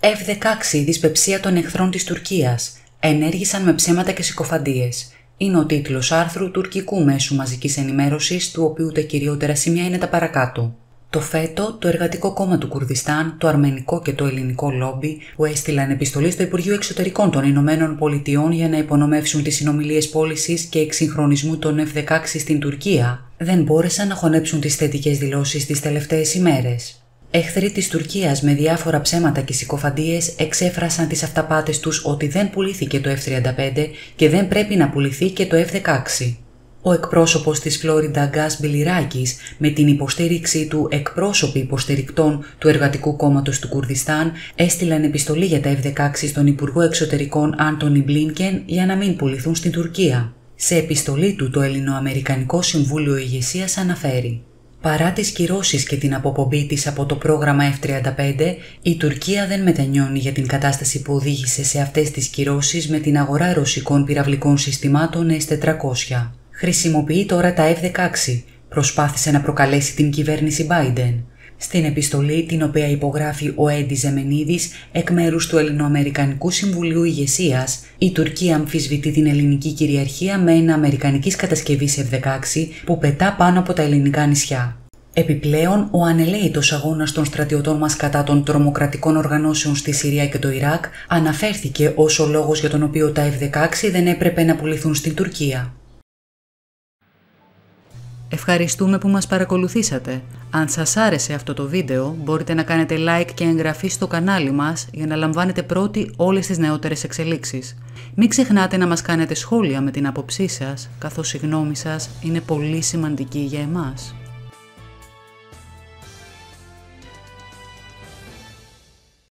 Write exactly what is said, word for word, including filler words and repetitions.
εφ δεκαέξι δυσπεψία των εχθρών της Τουρκίας. Ενέργησαν με ψέματα και συκοφαντίες. Είναι ο τίτλος άρθρου τουρκικού μέσου μαζικής ενημέρωσης, του οποίου τα κυριότερα σημεία είναι τα παρακάτω. Το ΦΕΤΟ, το Εργατικό Κόμμα του Κουρδιστάν, το Αρμενικό και το Ελληνικό Λόμπι, που έστειλαν επιστολή στο Υπουργείο Εξωτερικών των Ηνωμένων Πολιτειών για να υπονομεύσουν τις συνομιλίες πώλησης και εξυγχρονισμού των εφ δεκαέξι στην Τουρκία, δεν μπόρεσαν να χωνέψουν τις θετικές δηλώσεις τις τελευταίες ημέρες. Εχθροί της Τουρκίας με διάφορα ψέματα και συκοφαντίες εξέφρασαν τις αυταπάτες τους ότι δεν πουλήθηκε το εφ τριάντα πέντε και δεν πρέπει να πουληθεί και το εφ δεκαέξι. Ο εκπρόσωπος της Φλόριντα Γκάς Μπιλιράκης, με την υποστήριξή του εκπρόσωποι υποστηρικτών του Εργατικού Κόμματος του Κουρδιστάν, έστειλαν επιστολή για τα εφ δεκαέξι στον Υπουργό Εξωτερικών Άντονι Μπλίνκεν για να μην πουληθούν στην Τουρκία. Σε επιστολή του, το Ελληνοαμερικανικό Συμβούλιο Ηγεσίας αναφέρει: «Παρά τις κυρώσεις και την αποπομπή της από το πρόγραμμα εφ τριάντα πέντε, η Τουρκία δεν μετανιώνει για την κατάσταση που οδήγησε σε αυτές τις κυρώσεις με την αγορά ρωσικών πυραυλικών συστημάτων ες τετρακόσια. Χρησιμοποιεί τώρα τα εφ δεκαέξι», προσπάθησε να προκαλέσει την κυβέρνηση Biden. Στην επιστολή, την οποία υπογράφει ο Έντι Ζεμενίδης εκ μέρους του Ελληνοαμερικανικού Συμβουλίου Ηγεσίας, η Τουρκία αμφισβητεί την ελληνική κυριαρχία με ένα αμερικανικής κατασκευής εφ δεκαέξι που πετά πάνω από τα ελληνικά νησιά. Επιπλέον, ο ανελαίητος αγώνας των στρατιωτών μας κατά των τρομοκρατικών οργανώσεων στη Συρία και το Ιράκ αναφέρθηκε ως ο λόγος για τον οποίο τα εφ δεκαέξι δεν έπρεπε να πουληθούν στην Τουρκία. Ευχαριστούμε που μας παρακολουθήσατε. Αν σας άρεσε αυτό το βίντεο, μπορείτε να κάνετε like και εγγραφή στο κανάλι μας για να λαμβάνετε πρώτοι όλες τις νεότερες εξελίξεις. Μην ξεχνάτε να μας κάνετε σχόλια με την άποψή σας, καθώς η γνώμη σας είναι πολύ σημαντική για εμάς.